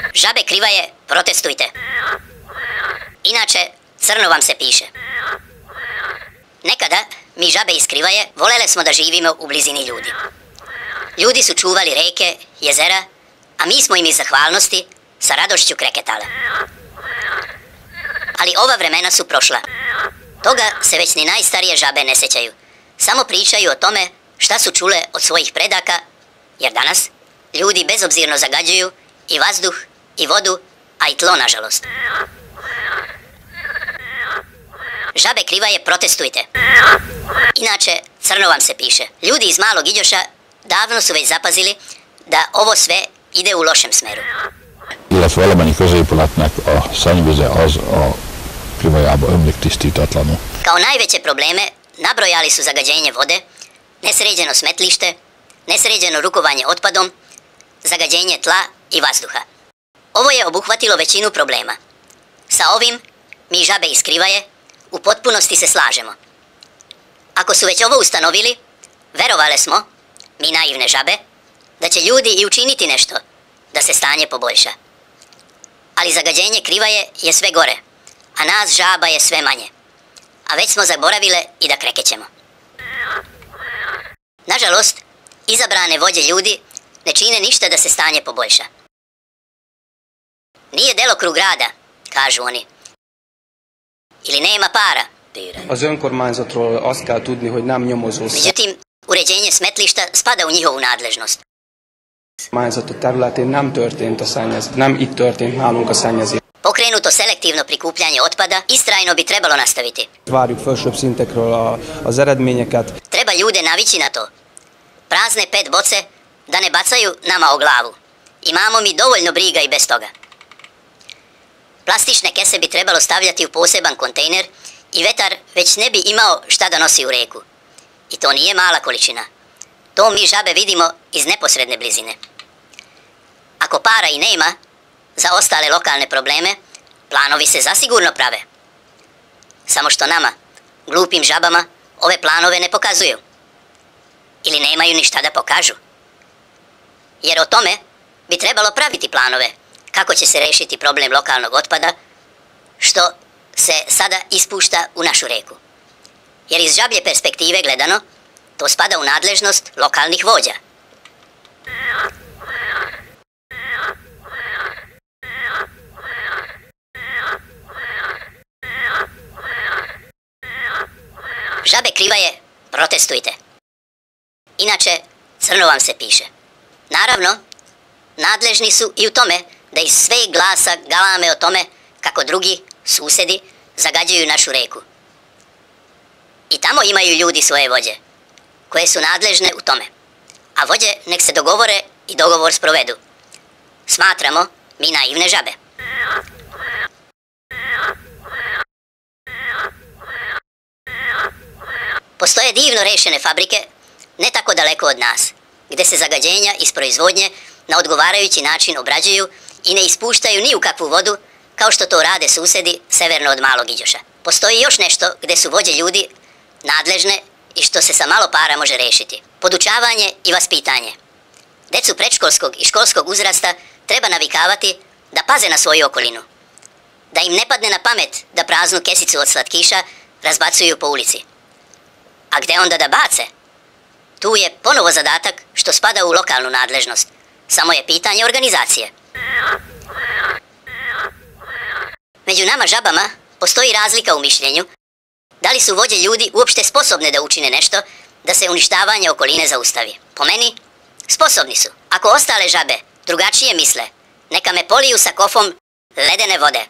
Žabe krivaje, protestujte. Inače, crno vam se piše. Nekada, mi žabe iz Krivaje volele smo da živimo u blizini ljudi. Ljudi su čuvali reke, jezera, a mi smo im iz zahvalnosti sa radošću kreketale. Ali ova vremena su prošla. Toga se već ni najstarije žabe ne sjećaju. Samo pričaju o tome šta su čule od svojih predaka, jer danas ljudi bezobzirno zagađuju i vazduh, i vodu, a i tlo, nažalost. Žabe Krivaje, protestujte. Inače, crno vam se piše. Ljudi iz Malog Iđoša davno su već zapazili da ovo sve ide u lošem smeru. Illetve valamennyi középületnek a szennyvize az a Krivajába ömlik tisztítatlanul. Kao najveće probleme nabrojali su zagađenje vode, nesređeno smetlište, nesređeno rukovanje otpadom, zagađenje tla i vazduha. Ovo je obuhvatilo većinu problema. Sa ovim mi žabe iz Krivaje u potpunosti se slažemo. Ako su već ovo ustanovili, verovale smo, mi naivne žabe, da će ljudi i učiniti nešto da se stanje poboljša. Ali zagađenje Krivaje je sve gore, a nas žaba je sve manje. A već smo zaboravile i da krekećemo. Nažalost, izabrane vođe ljudi ne čine ništa da se stanje poboljša. Nije delokrug rada, kažu oni. Ili nema para. Az önkormányzatról azt kell tudni, hogy nem nyomozó Međutim, uređenje smetlišta spada u njihovu nadležnost. Önkormányzat területén nem itt történt nálunk a szennyezés. Pokrenuto selektivno prikupljanje otpada istrajno bi trebalo nastaviti. Várjuk felsőbb szintekről az eredményeket. Treba ljude navići na to. Prazne PET boce da ne bacaju nama o glavu. Imamo mi dovoljno briga i bez toga. Plastične kese bi trebalo stavljati u poseban kontejner i vetar već ne bi imao šta da nosi u reku. I to nije mala količina. To mi žabe vidimo iz neposredne blizine. Ako para i nema, za ostale lokalne probleme, planovi se zasigurno prave. Samo što nama, glupim žabama, ove planove ne pokazuju. Ili nemaju ništa da pokažu. Jer o tome bi trebalo praviti planove kako će se rešiti problem lokalnog otpada, što se sada ispušta u našu reku. Jer iz žablje perspektive gledano, to spada u nadležnost lokalnih vođa. Žabe Krivaje, protestujte. Inače, crno vam se piše. Naravno, nadležni su i u tome da iz sve glasa galame o tome kako drugi, susedi, zagađuju našu reku. I tamo imaju ljudi svoje vođe, koje su nadležne u tome. A vođe nek se dogovore i dogovor sprovedu. Smatramo mi naivne žabe. Postoje divno rešene fabrike, ne tako daleko od nas, gde se zagađenja iz proizvodnje na odgovarajući način obrađuju i ne ispuštaju ni u kakvu vodu, kao što to rade susedi severno od Malog Iđoša. Postoji još nešto gde su vođe ljudi nadležne i što se sa malo para može rešiti. Podučavanje i vaspitanje. Decu predškolskog i školskog uzrasta treba navikavati da paze na svoju okolinu. Da im ne padne na pamet da praznu kesicu od slatkiša razbacuju po ulici. A gde onda da bace? Tu je ponovo zadatak što spada u lokalnu nadležnost. Samo je pitanje organizacije. Među nama žabama postoji razlika u mišljenju da li su vođe ljudi uopšte sposobne da učine nešto da se uništavanje okoline zaustavi. Po meni, sposobni su. Ako ostale žabe drugačije misle, neka me poliju sa kofom ledene vode.